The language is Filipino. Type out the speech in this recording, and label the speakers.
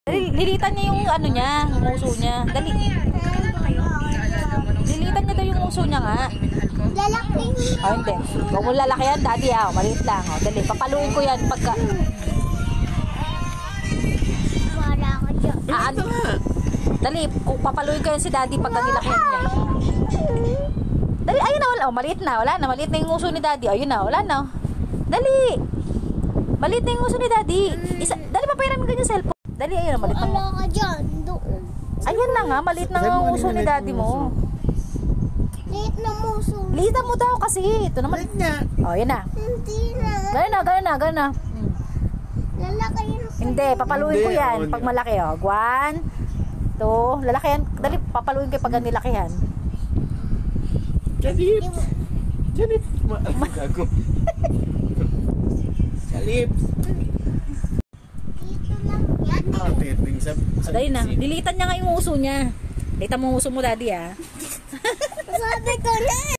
Speaker 1: Lilitan niya yung ano niya, yung uso niya. Dali. Lilitan niya daw yung uso niya nga.
Speaker 2: Lalaki.
Speaker 1: Oh, hindi. Huwag mo lalaki yan, daddy. Maliit lang. Oh, dali. Papaluin ko yan pagka...
Speaker 2: Wala ka dyan.
Speaker 1: Dali. Papaluin ko yan si daddy pagka nilakyan niya. Dali. Ayun na. Wala. Oh, maliit na. Wala na. Maliit na yung uso ni daddy. Ayun na. Wala na. Dali. Maliit na yung uso ni daddy. Dali, papayaran mo ganyan cellphone. Dali. Ayun na. Maliit na.
Speaker 2: Wala ka dyan. Doon.
Speaker 1: Ayan na nga. Maliit na nga ang uso ni daddy mo.
Speaker 2: Liit na muso.
Speaker 1: Liitan mo daw kasi. Ito naman. Oh, yun na.
Speaker 2: Hindi na.
Speaker 1: Gano'n na.
Speaker 2: Lalaki yun.
Speaker 1: Hindi, papaluin ko yan pag malaki. Oh. 1, 2, lalaki yan. Dali, papaluin ko pag nilakihan.
Speaker 3: Jalip. Gago. Jalip.
Speaker 2: Dito lang yan.
Speaker 1: Dali na. Dilitan niya nga yung uso niya. Dilitan mo yung uso mo, daddy, ah.
Speaker 2: Sabi ko na